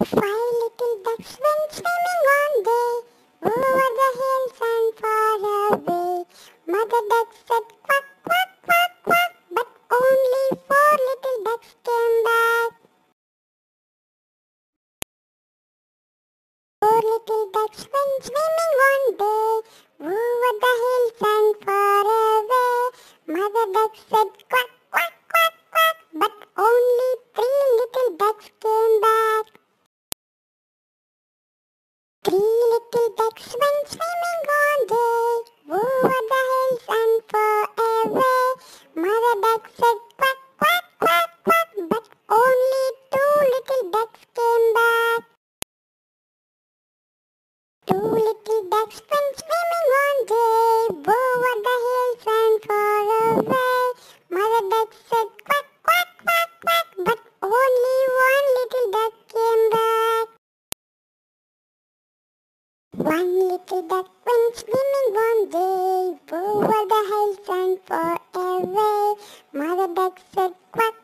Five little ducks went swimming one day over the hills and far away. Mother duck said quack, quack, quack, quack, but only four little ducks came back. Four little ducks went swimming one day over the hills and far away. Mother duck said quack, quack, quack, quack, but only three little ducks came back. Three little ducks went swimming one day over the hills and far away. Mother duck said quack, quack, quack, quack, but only two little ducks came back. Two little ducks went swimming one day over the hills and far away. Mother duck said quack, quack, quack, quack, but only one little duck came back. One little duck went swimming one day over the hills and far away. Mother duck said quack,